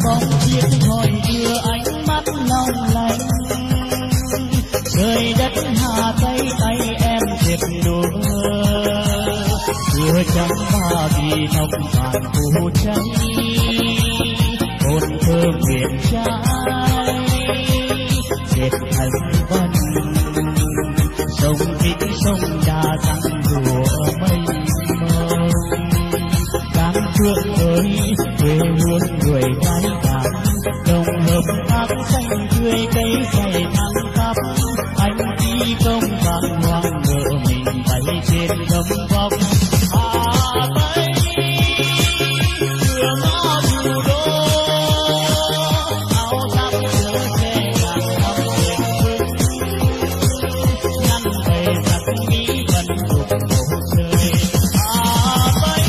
bóng chiếc hồi đưa ánh mắt long lanh. Trời đất Hà Tây tay em dệt đùa, vừa trắng ba vì nồng vàng phủ cháy, hồn thơm miền trái dệt thành vân. Sông Vĩnh sông Đà răng đùa mây mông, cán phượng ơi quê hương người gái đàn, đồng hợp tác xanh tươi cây dày nắng khắp. Anh đi công bằng hoang ngỡ mình bay trên gấm vóc. Hà Tây cửa ngõ thủ đô, áo giáp chở che ngàn năm bền vững, ngăn về giặc Mỹ vần đục bầu trời. Hà Tây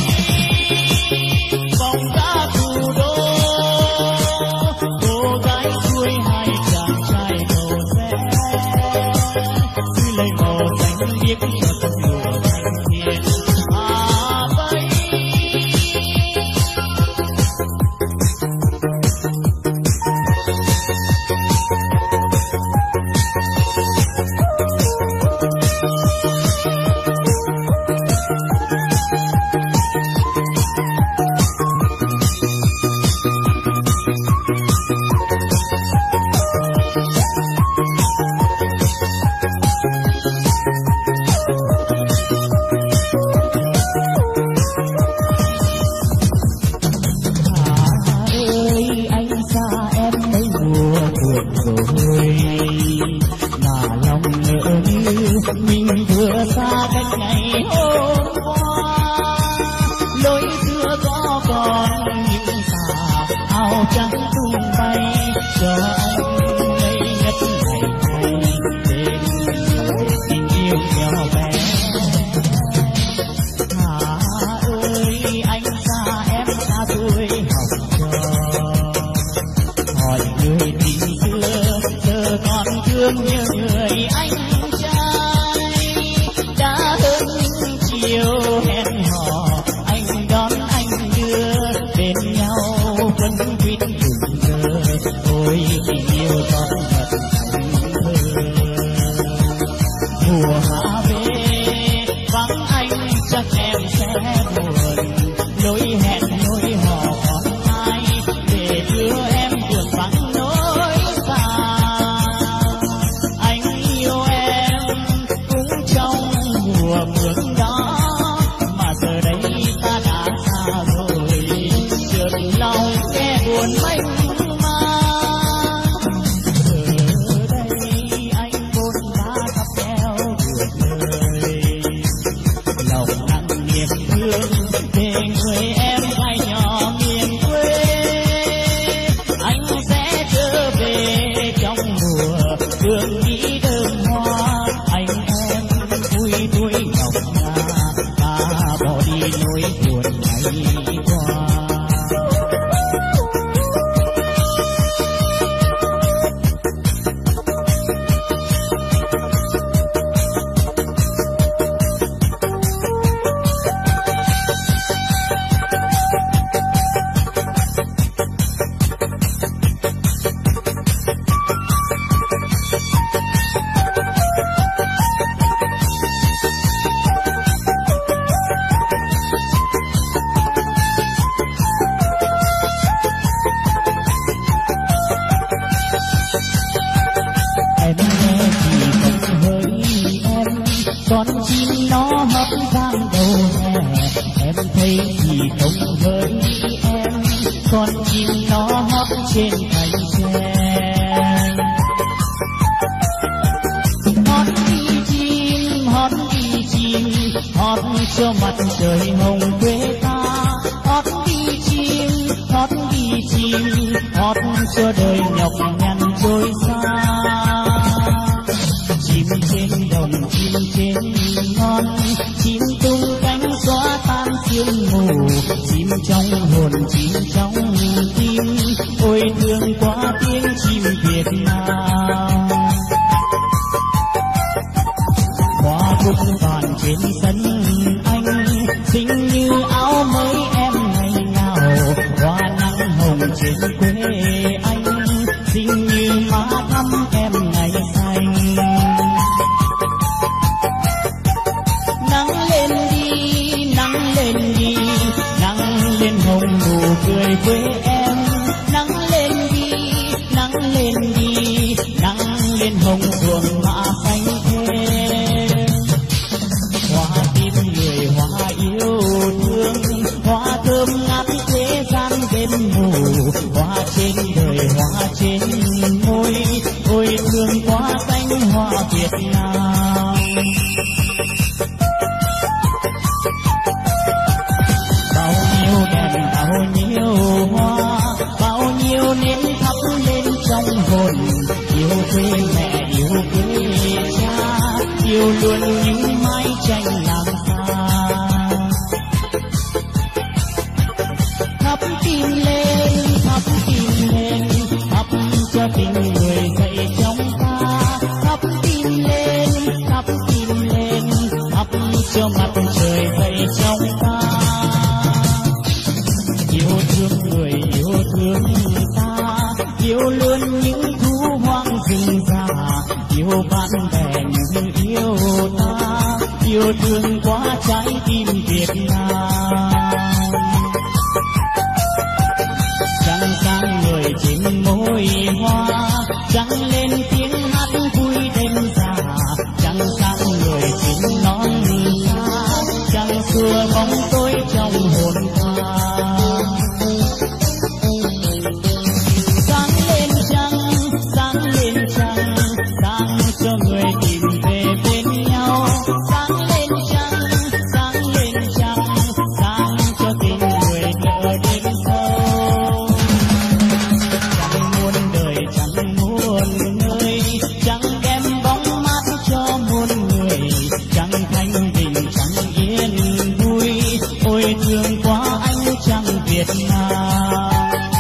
vòng ra thủ đô, cô gái chuối hai chàng trai màu xe, lấy màu xanh biếc cho tấm lụa thanh thiên. Hà Tây mình vừa xa cách ngày hôm qua, lối xưa có còn những tà áo trắng tung bay cho anh ngây ngất ngày ngày bên tình yêu nhỏ bé. Hà ơi anh xa em xa tuổi học trò, hỏi người tình chưa giờ còn thương như người anh chiều hẹn hò. Anh đón anh đưa bên nhau quấn quýt cùng giờ, ôi tình yêu con thật thành thơ. Mùa hạ về vắng anh chắc em sẽ buồn, lối hẹn lối hò còn ai để đưa em đường vắng nỗi xa. Anh yêu em cũng trong mùa mưa đó, giờ đây ta đã xa rồi, chợt lòng nghe buồn mênh mang. Giờ đây anh vốn đã cặp keo được lời, lòng nặng niềm thương về người em gái nhỏ miền quê. Anh sẽ trở về trong mùa hương nghĩ đơm hoa, anh em vui đuôi ngọc ngà, bỏ đi nỗi buồn ngày qua. Con chim nó hót vang đầu hè, em thấy gì không với em. Con chim nó hót trên cành tre, hót đi chim, hót đi chim, hót cho mặt trời hồng quê ta. Hót đi chim, hót đi chim, hót cho đời nhọc nhằn trôi xa. Chim trên đồng, chim trên non, chim tung cánh xóa tan sương mù. Chim trong hồn, chim trong tim, ôi thương quá tiếng chim Việt Nam. Hoa cúc toàn trên sân anh, xinh như áo mới em ngày nào. Hoa nắng hồng trên quê về quê em. Nắng lên đi, nắng lên đi, nắng lên hồng ruộng mạ xanh thê. Hoa tim người hoa yêu thương, hoa thơm ngát thế gian bên mù. Hoa trên đời hoa trên môi, ôi thương quá cánh hoa Việt Nam. Bao nhiêu đèn, bao nhiêu hoa, bao nhiêu nến thắp lên trong hồn. Yêu quê mẹ, yêu quê cha, yêu luôn những mái tranh làng xa. Thắp tim lên, thắp tim lên, thắp cho tình người dậy trong ta. Thắp tim lên, thắp tim lên, thắp cho mặt trời dậy trong ta. Yêu thương người, yêu thương ta, yêu luôn những thú hoang rừng già. Yêu bạn bè như yêu ta, yêu thương quá trái tim Việt Nam. Trăng sáng người trên môi hoa, trăng lên tiếng hát vui đêm già. Trăng sáng người trên non xa, trăng xua bóng tối trong hồn ta. Sáng lên trăng, sáng lên trăng, sáng cho người tìm về bên nhau. Sáng lên trăng, sáng lên trăng, sáng cho tình người nợ đêm sâu. Chẳng muôn đời, chẳng muôn nơi, chẳng đem bóng mát cho muôn người. Chẳng thanh bình, chẳng yên vui, ôi thương quá anh trăng Việt Nam.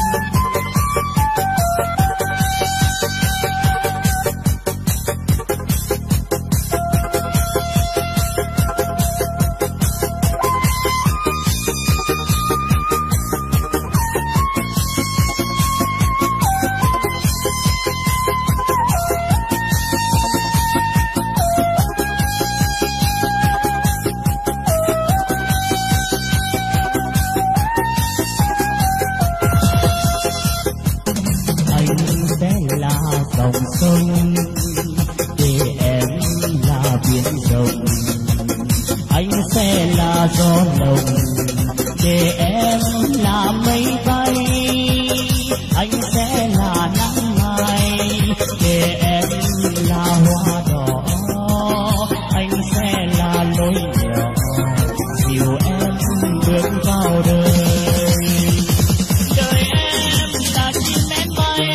Dòng sông để em là biển rộng, anh sẽ là gió lồng để em là mây bay. Anh sẽ là nắng mai để em là hoa đỏ. Anh sẽ là lối nhỏ dìu em bước vào đời. Đời em là chim én bay,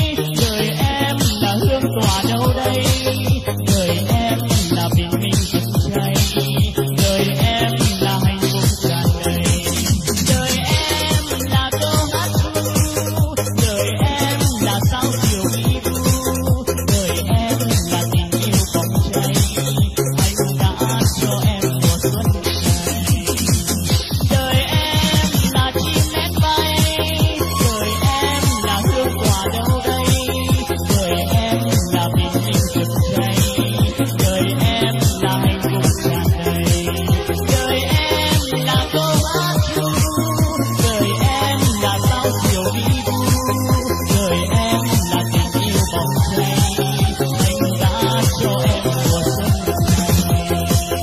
tỏa đâu đây. Đời em là bình minh rực cháy, đời em là hạnh phúc tràn đầy. Đời em là câu hát ru, đời em là sao chiều đi vu. Đời em là tình yêu bỏng cháy, anh đã cho em mùa xuân này. Đời em là chim én bay, đời em là hương tỏa đâu đây. Đời em là bình minh rực cháy, đời em là hạnh phúc tràn đầy. Đời em là câu hát ru, đời em là sao chiều đi vu. Đời em là tình yêu bỏng cháy, anh đã cho em mùa xuân này.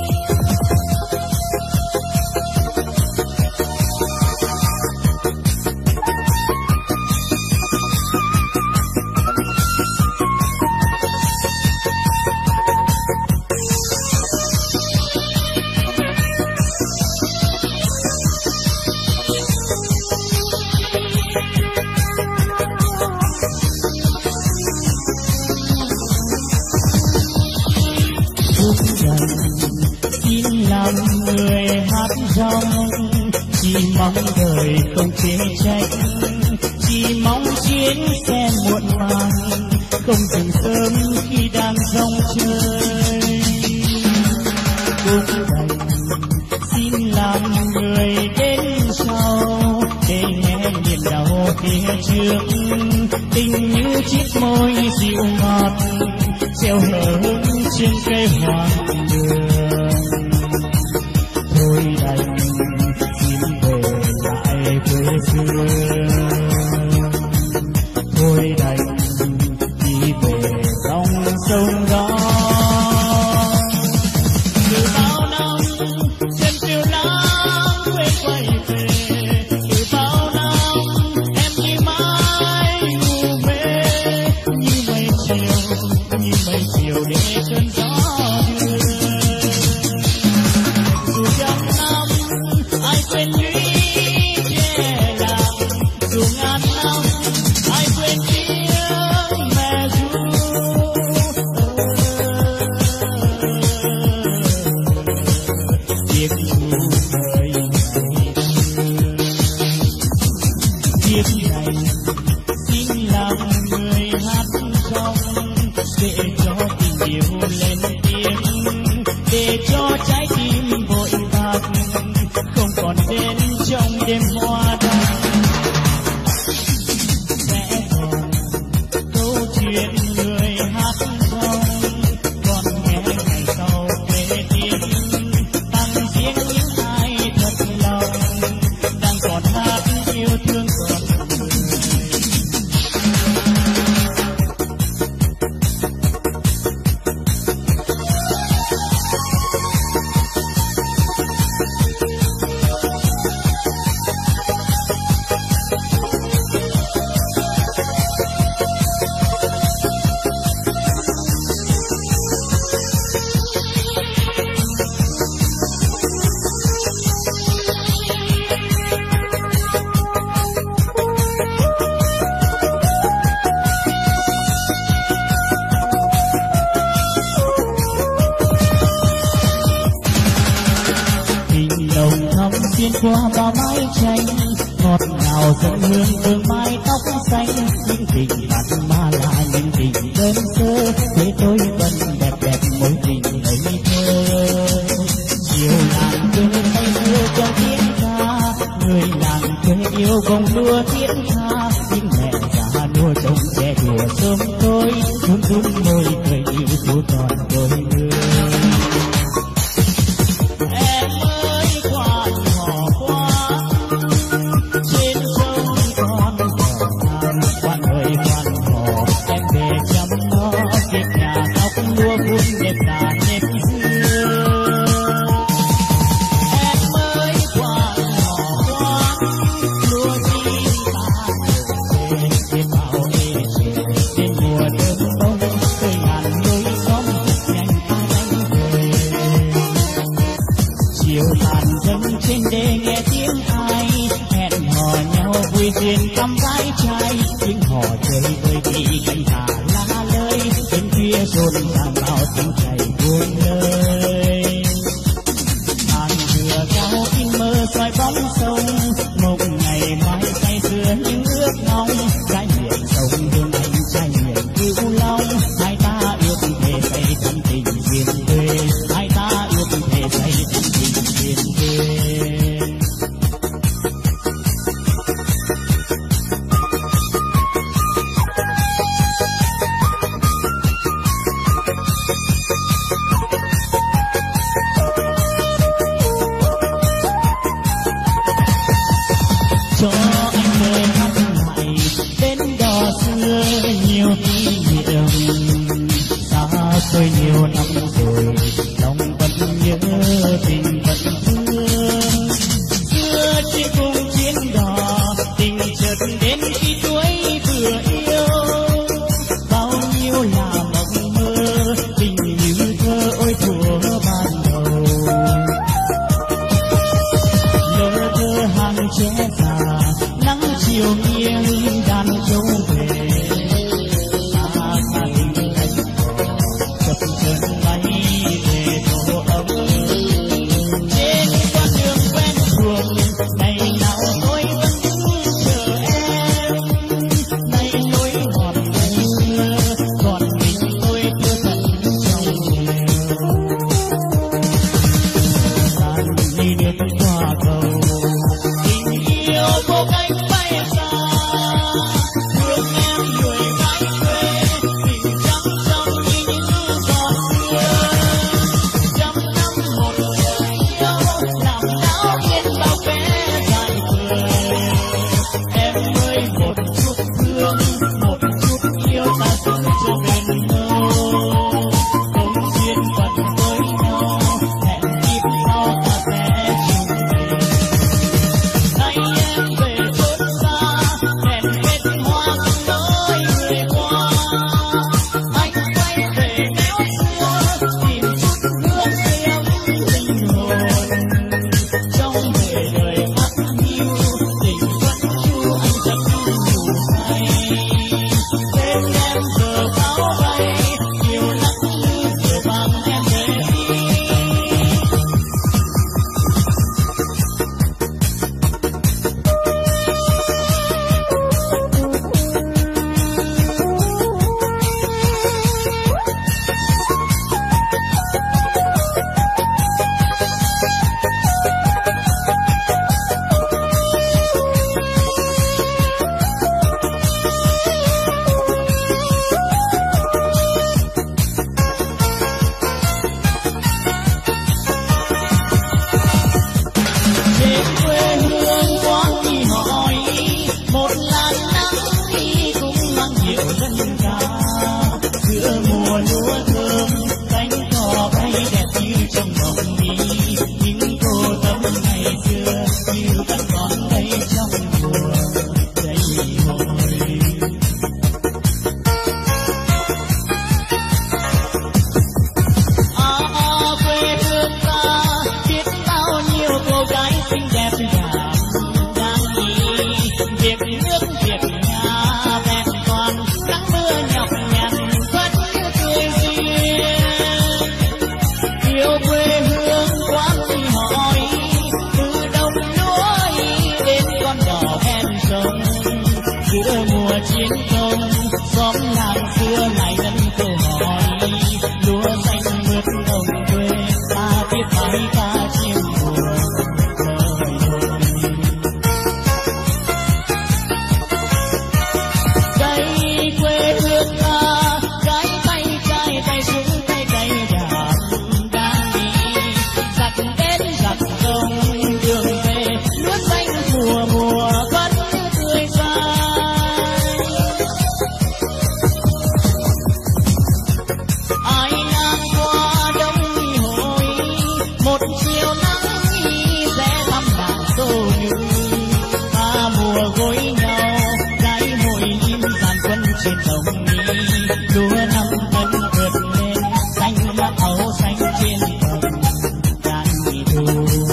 Xin làm người hát rong, chỉ mong đời không chê trách. Chỉ mong chuyến xe muộn màng không dừng sớm khi đang rong chơi. Cũng đành xin làm người đến sau để nghe niềm đau phía trước. Tình như chiếc môi dịu ngọt treo hờ hững trên cây hoàng đường. Thôi đành xin về lại quê quê xưa. Thôi đành đi về dòng sông đó. Từ bao năm trên chiều nắng quên quay về, từ bao năm em đi mãi ngủ mê, như mây chiều để cơn gió đưa. Dù trăm năm ai quên lũy che làng, dù ngàn năm ai quên tiếng mẹ ru. Tiếc nuối đời kiếp này xin làm người hát trong, để cho tình yêu lên tiếng, để cho trái tim vội vàng không còn đến trong đêm hoa đăng. Sẽ còn câu chuyện người hát trong, còn nghe ngày sau về tiếng tăng tiếng những ai thật lòng đang còn hát yêu thương còn người. Nồng thắm xuyên qua bao mái tranh, ngọt ngào dâng hương vương mái tóc xanh. Những tình bạn mà là những tình đơn sơ, thế tôi vẫn đẹp đẹp mối tình ngây thơ. Chiều làng quê say sưa trong tiếng ca, người làng quê yêu vòng đua tiếng ca. Những mẹ già đua trông trẻ đùa sớm tối, run run môi cười yêu thu tròn đôi người. Trên đê nghe tiếng ai hẹn hò nhau vui duyên cắm gái trai, tiếng hò chơi vơi đi cánh thả lá lơi, bên kia rộn ràng bao tiếng chảy buông lời. Màn vừa cao in mơ soi bóng sông, mộng ngày mai say sưa những ước mong. Trái miệng sông hương anh trai miệng cửu long, hai ta ước thề say thắm tình duyên quê, hai ta ước thề say thắm tình duyên quê. Cho anh mơ hát lại đến đò xưa nhiều kỷ niệm, xa xôi nhiều năm rồi lòng vẫn nhớ tình vẫn thương. Xưa trên cùng chuyến đò tình chợt đến khi tuổi vừa yêu, bao nhiêu là mộng mơ tình như thơ ôi thuở ban đầu. Lỡ thơ hàng trẻ già nắng chiều nghiêng đàn trâu về, ta thành cánh chập chờn bay về tổ ấm. Trên con đường quen thuộc ngày nào tôi vẫn đứng chờ em, nay nỗi ngọt ngày xưa còn mình tôi chưa tận trong nghèo. Gian đi nước qua cầu tình yêu vô cánh bay xa, thương em người gái quê tình trắng trong như những giọt mưa. Trăm năm một đời yêu làm đau trên bao vẻ dài cười. chiến công, xóm làng xưa ngày dân câu hỏi, lúa xanh mướt đồng quê, ta biết bài ca chiêm buồn cây quê hương ta, cái tay trai tay súng tay cây đàn đang đi, giặc đến giặc công đường về, lúa xanh mùa mùa vẫn tươi xanh. Ai ngang qua đông hội, một chiều nắng sẽ thăm đàn tô nữ, ta mùa gối nhau cái hội im dàn quân trên đồng đi, lúa năm tân vượt lên xanh lá áo xanh trên đồng đàn thu.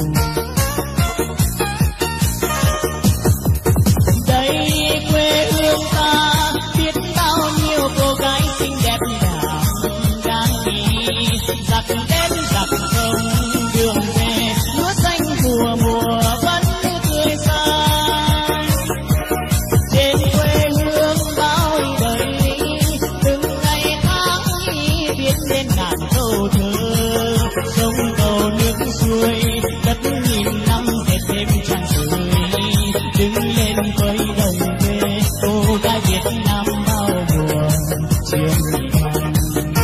Đây quê hương ta biết bao nhiêu cô gái xinh đẹp đang đi, giặc đến giặc không đường về, lúa xanh mùa mùa vẫn tươi xanh. Trên quê hương bao đời, từng ngày tháng viết lên ngàn câu thơ, sông cầu nước suối đất nghìn năm dệt thêm trang sử, đứng lên với đồng quê cô gái Việt Nam bao buồn chiến tranh.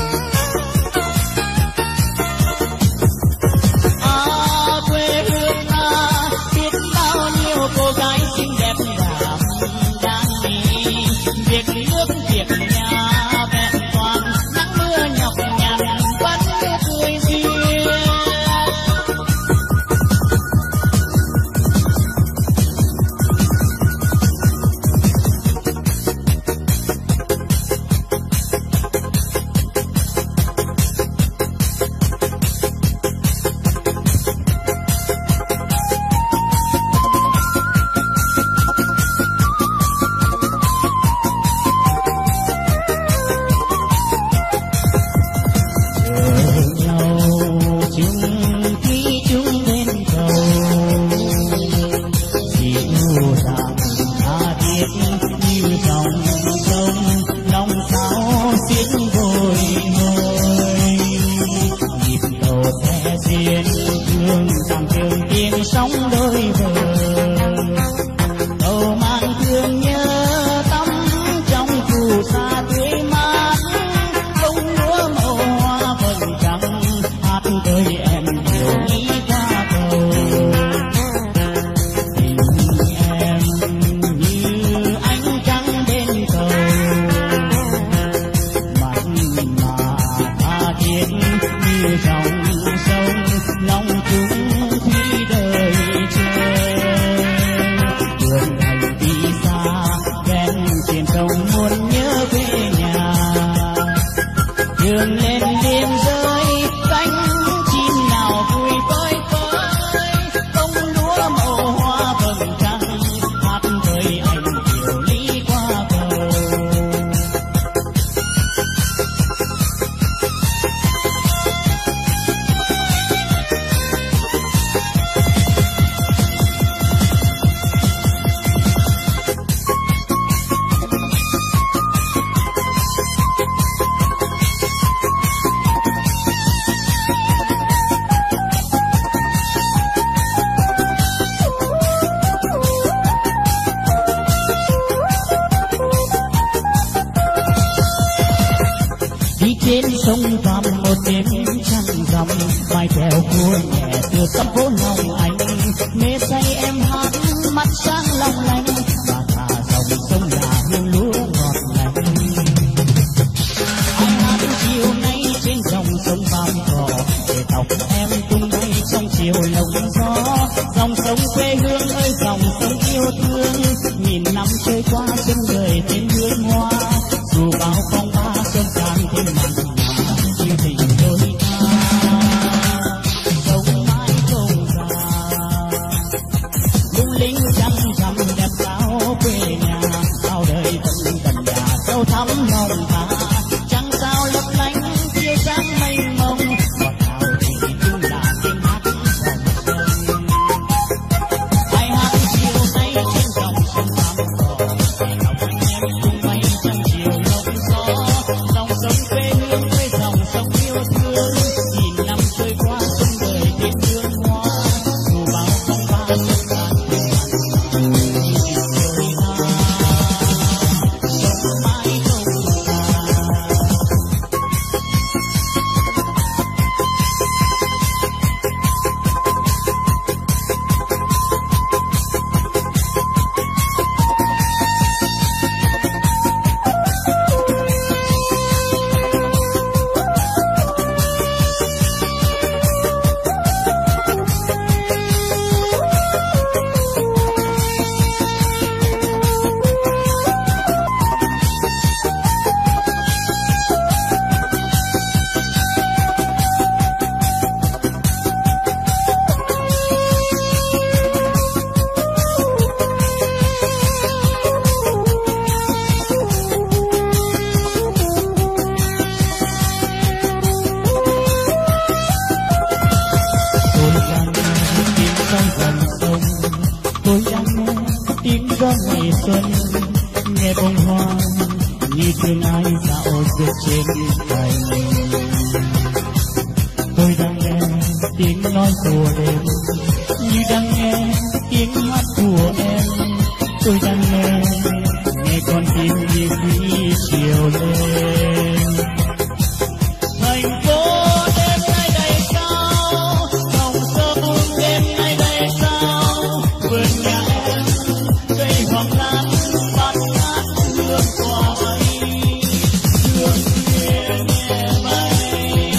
Quê hương ta biết bao nhiêu cô gái xinh đẹp đang đi, việc nước việc nhà vẹn toàn, nắng mưa nhọc nhằn vẫn tươi duyên. Sóng đôi bờ cầu mang thương nhớ tâm trong phù sa tươi mát, bông lúa màu hoa vầng trăng hát với em điều nghĩ qua cầu. Tình em như ánh trăng bên cầu, mặt mà tha thiết như dòng sông lòng chúng khi đời chơi. Đường hành đi xa ven trên sông muốn nhớ về nhà, đường lên biên giới cánh chim nào vui phơi phới, bông lúa màu hoa vầng trăng hát với anh điều lý qua cầu. Trên sông Vàm một đêm trăng rằm, vai theo cua nhẹ từ tâm phố lòng anh, mê say em hát mắt sáng long lanh, và cả dòng sông là hương lúa ngọt lành. Ai hát chiều nay trên dòng sông Vàm cỏ, để tóc em tung bay trong chiều lộng gió, dòng sông quê hương ơi dòng sông yêu thương, nghìn năm trôi qua xuân người thêm hương hoa, dù bao phong ba sông tràn thêm mặn mà yêu tình đôi ta sông mãi không già. Lung linh trăng rằm đẹp sao quê nhà, bao đời vẫn tận nhà sâu thắm lòng ta, trăng sao lấp lánh chiếu sáng mênh mông, ngọt ngào thì chung là tiếng hát dòng sông. Ai hát chiều nay trên dòng sông Vàm cỏ, xuân nghe bông hoa như thương ai dạo dược trên cành. Tôi đang nghe tiếng nói của đêm như đang nghe tiếng hát của em. Tôi đang nghe con tim như khi chiều lên. Thành phố đêm nay đầy sao, dòng sông đêm nay đầy sao. Vườn nhà em cây hoàng lan bát ngát hương hoa ấy, hương khuya nhẹ bay.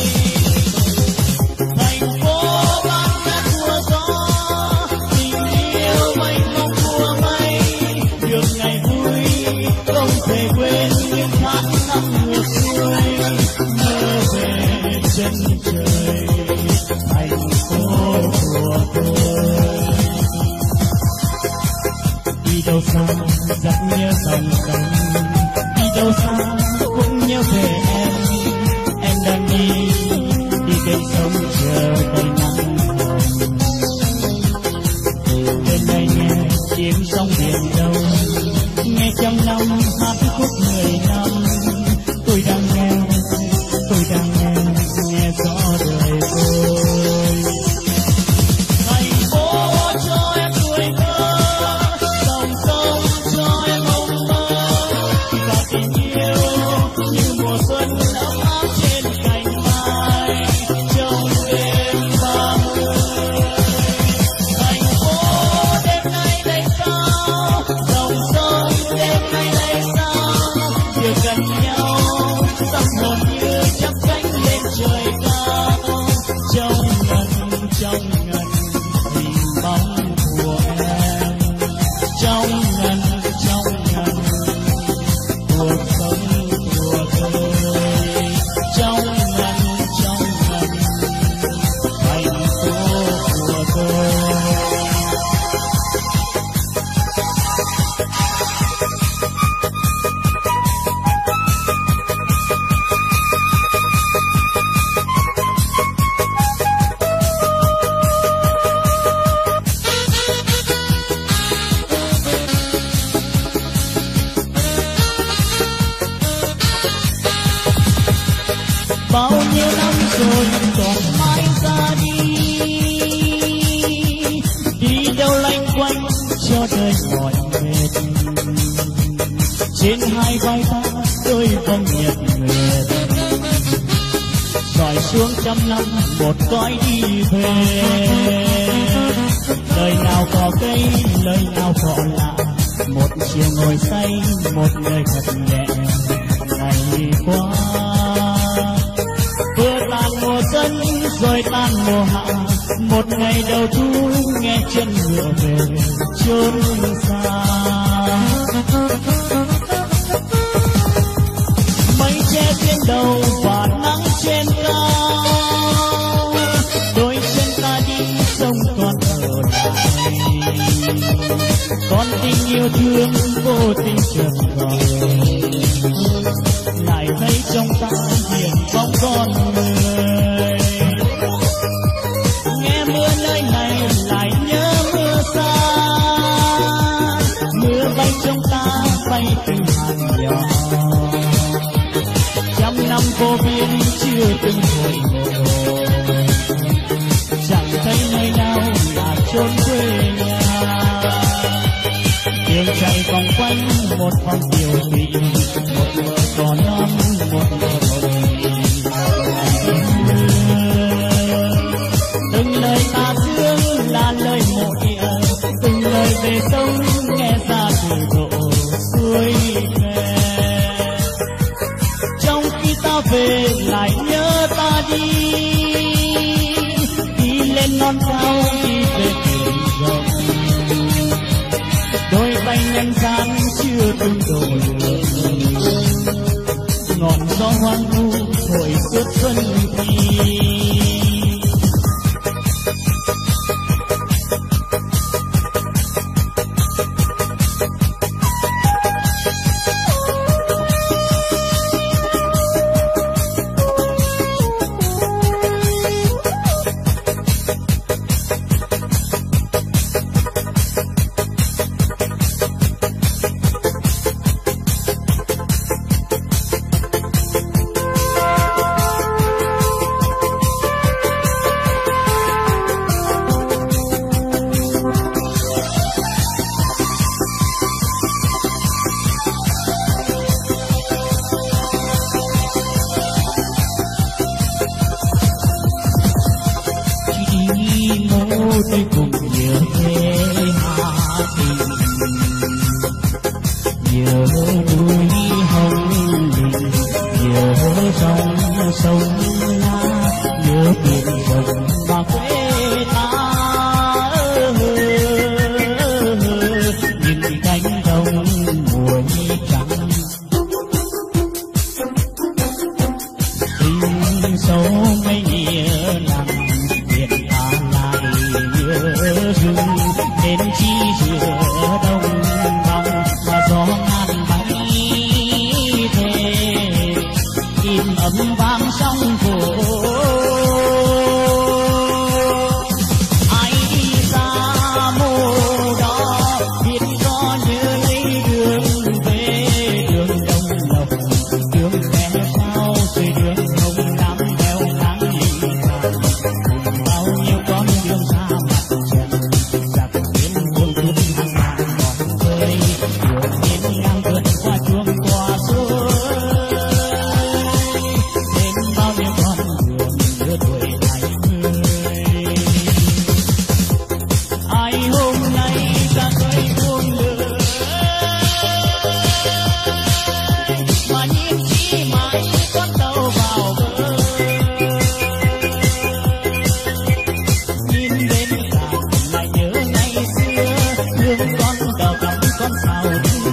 Thành phố bát ngát mùa gió, tình yêu mênh mông mùa mây. Được ngày vui không thể quên những tháng năm ngược xuôi. Mơ về chân trời thành phố của tôi. Đi đâu xa rất nhớ dòng sông, đi đâu xa cũng nhớ về em. Em đang đi bên sông chờ đầy nắng hồng. Đêm nay nghe tiếng sóng biển đâu, nghe trăm năm hát khúc 10 năm. Tôi đang nghe rõ đời tôi. Thành phố cho em tuổi thơ, dòng sông cho em mộng mơ. Và tình yêu như mùa xuân ấm áp trên cành mai trong đêm 30. Thành phố đêm nay đầy sao, dòng sông đêm nay đầy sao. Việc gần nhau tâm hồn như chắp cánh lên trời cao. Trong ngần hình bóng của em. Trong ngần cuộc sống của tôi. Trong ngần thành phố của tôi. Bao nhiêu năm rồi còn mãi ra đi, đi đâu lanh quanh cho đời mỏi mệt. Trên hai vai ta đôi vòng nhiệt nguyệt, rọi xuống trăm năm một cõi đi về. Đời nào có cây, lời nào có lạ. Một chiều ngồi say, một người thật nhẹ ngày qua. Vừa tan mùa xuân rồi tan mùa hạ, một ngày đầu thu nghe chân ngựa về chốn xa. Mây che trên đầu và nắng trên cao. Đôi chân ta đi sông còn ở lại, con tình yêu thương vô tình chợt gọi. Lại thấy trong ta hiện bóng con người. Nghe mưa nơi này lại nhớ mưa xa. Mưa bay trong ta bay từ hàng nhỏ. Trăm năm vô biên chưa từng hồi hộp. Chẳng thấy nơi nào là chốn quê nhà. Đường chạy vòng quanh một phòng tiểu thị, một vợ còn non, một vợ hồng. Từng lời ta thương là lời mộ địa, từng lời về sông nghe ra từ độ xuôi về. Trong khi ta về lại nhớ ta đi, đi lên non cao đi về biển rộng. Đôi tay nhân gian chưa từng đổ lửa, ngọn gió hoang vu thổi suốt xuân thi. cùng nhớ thế Hà Tình, nhớ núi hồng lình, nhớ dòng sông La, nhớ biển rộng và quê ta. Những cánh đồng mùa nhi trắng, tình sâu mấy nghĩa nặng, biển ta lại nhớ rừng, đến chi giữa đông vòng mà gió ngàn bay về, im ấm vang sóng vỗ. Ai đi xa mồ đó biết có nhớ lấy đường về, đường Đông Lộc, đường bé sao rồi đường Hồng Nam đeo nắng lì vàng, cùng bao nhiêu con đường xa mặt trần, giặc tiến buông thuyền hàng ngàn bóng khơi, đường biên ngang vượt qua chuông qua suối, đến bao nhiêu con đường lứa tuổi hai mươi. Ai hôm nay ra khơi buông lửa, mà nhìn chỉ mãi con tàu vào bờ, nhìn đến cạn lại nhớ ngày xưa, thương con đò cắm con sao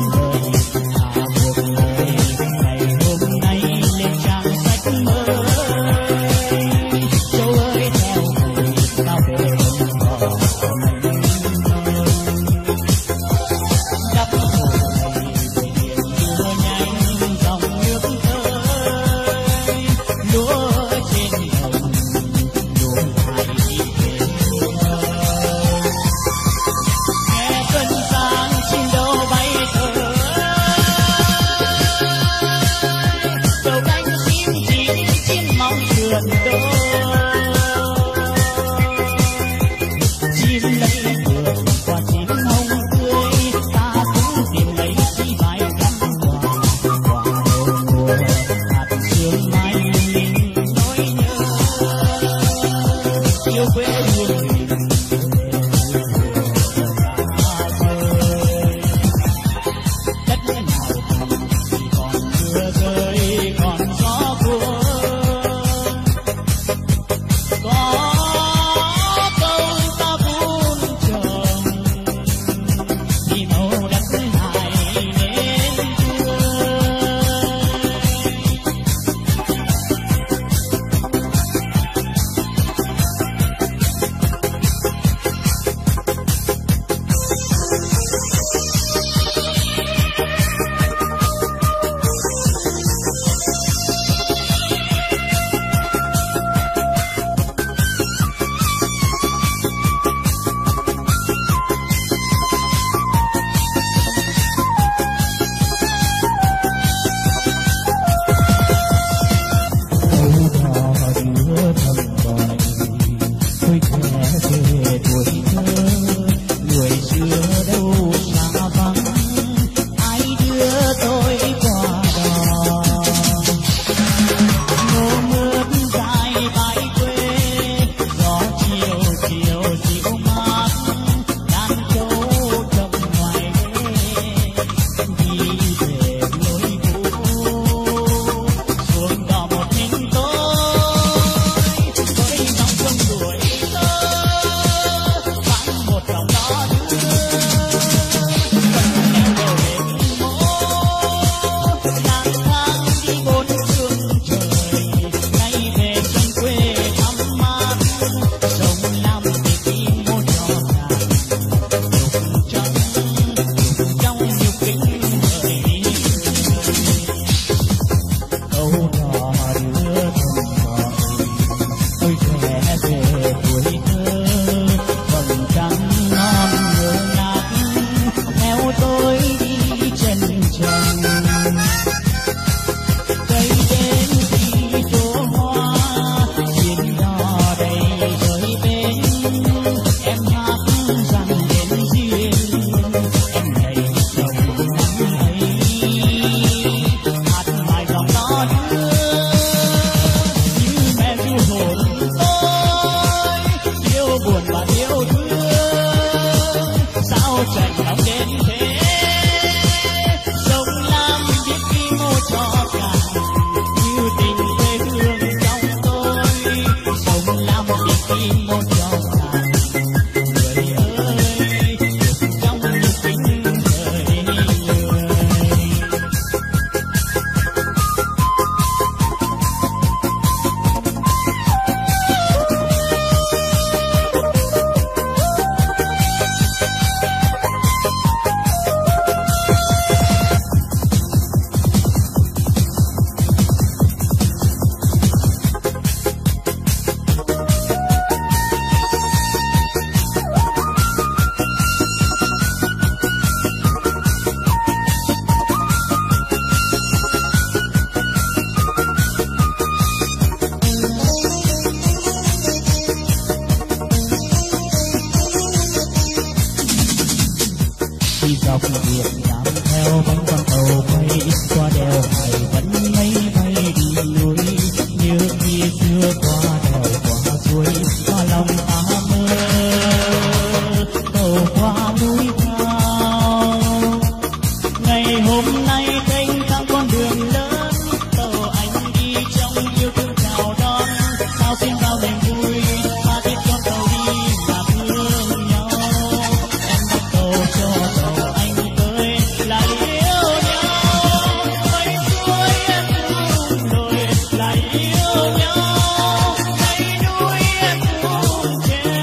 theo bóng con tàu bay qua đèo hải vẫn mây bay đi núi như khi xưa qua đèo qua suối qua lòng ta mơ tàu qua núi cao. Ngày hôm nay kênh sang con đường lớn tàu anh đi trong yêu thương chào đón sao xin bao niềm vui ta biết con tàu đi và thương nhau. Em bắt tàu cho tàu anh tới lại yêu nhau mấy suối em cùng đôi lại yêu nhau mấy núi em cùng treo.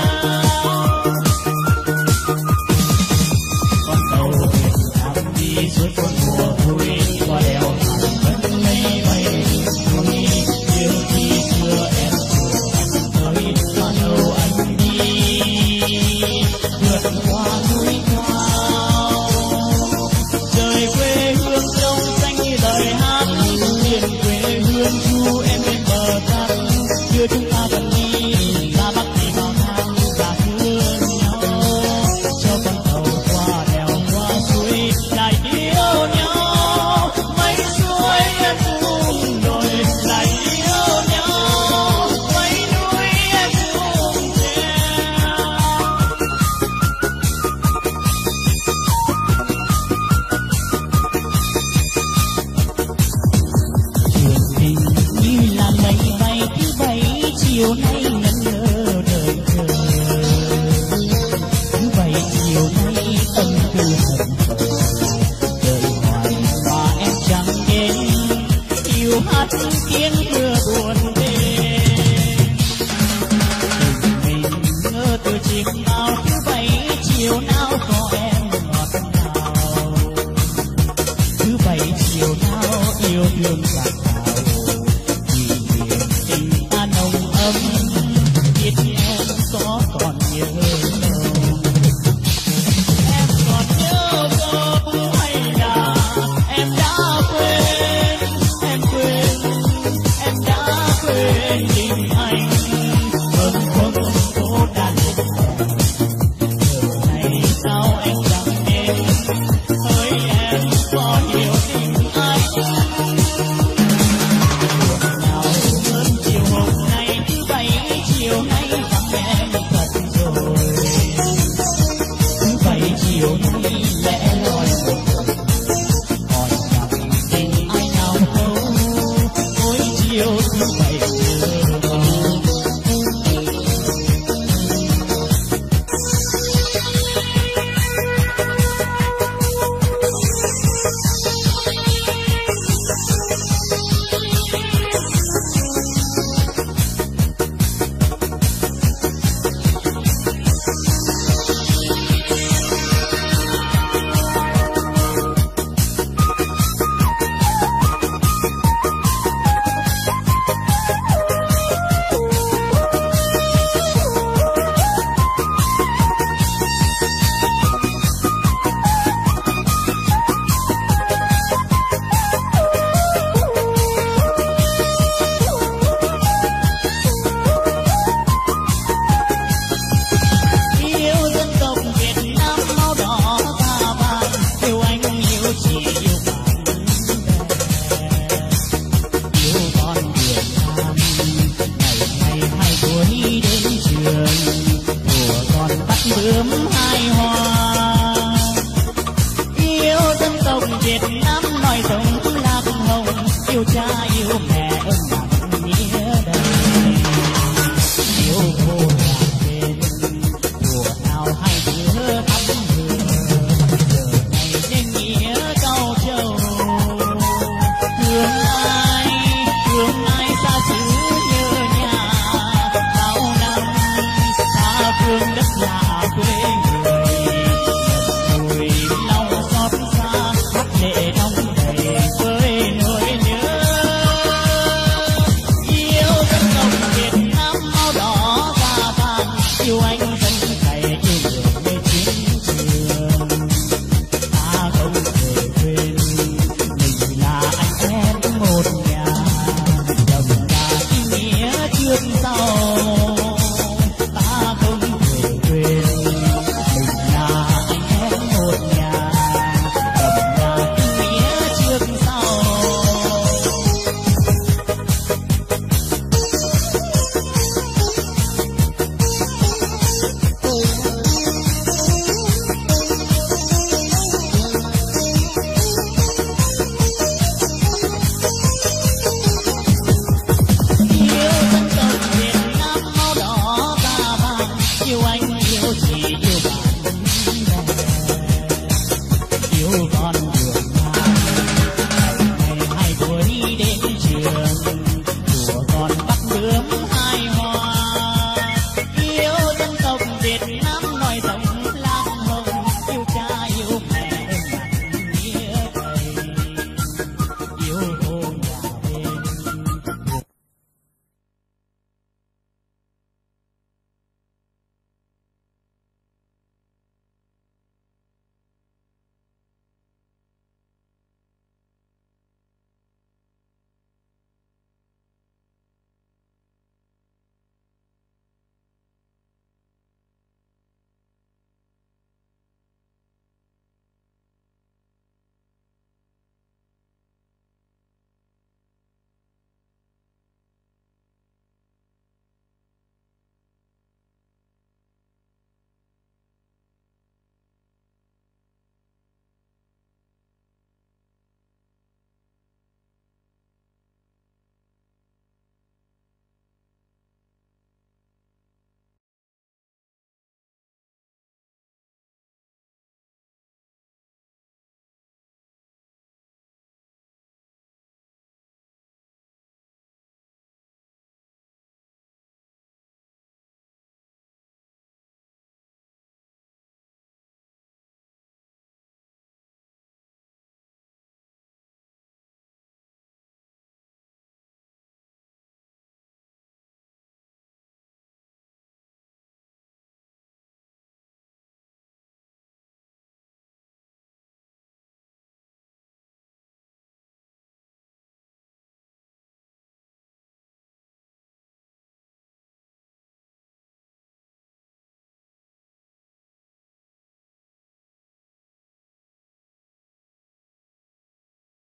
Con tàu thuyền em đi suốt con mùa vui qua đèo hải vẫn mây bay núi như khi xưa em tới qua đầu anh đi vượt qua núi cao. Rời quê hương trong xanh như lời hát miền quê hương chu em bên bờ cát đưa chúng ta gần đi ra bắc đi vào nam và thương nhau. Cho con tàu qua đèo qua suối lại yêu nhau mấy suối em cùng đôi lại yêu nhau mấy núi em cùng treo. Chuyện tình như là mây bay thứ bảy chiều nay ngẩn ngơ đợi chờ. Thứ bảy chiều nay tâm tư hận đợi hoài mà em chẳng đến yêu hát tiếng mưa buồn đêm. Tình mình ngỡ từ chiều nào thứ bảy chiều nào có em ngọt ngào. Thứ bảy chiều nào yêu thương giạt rào vì niềm tình ta nồng ấm biết em có còn nhớ đâu. Em còn nhớ không hay là em đã quên em quên em đã quên tình anh vẫn không cố đàn giờ này sao anh chẳng đến hỡi em có hiểu tình anh nào hơn chiều hôm nay thứ bảy chiều nay vắng em thật rồi. Thứ bảy chiều nay lẽ loi một mình còn chẳng tình ai nào đâu mỗi chiều thứ bảy giờ vào. Yêu dân tộc Việt Nam máu đỏ ta vàng yêu anh yêu chị yêu bạn bè yêu con Việt Nam ngày ngày hai tuổi đến trường mùa còn bắt bướm hai hoa. Yêu dân tộc Việt Nam nói giống lạc hồng yêu cha yêu mẹ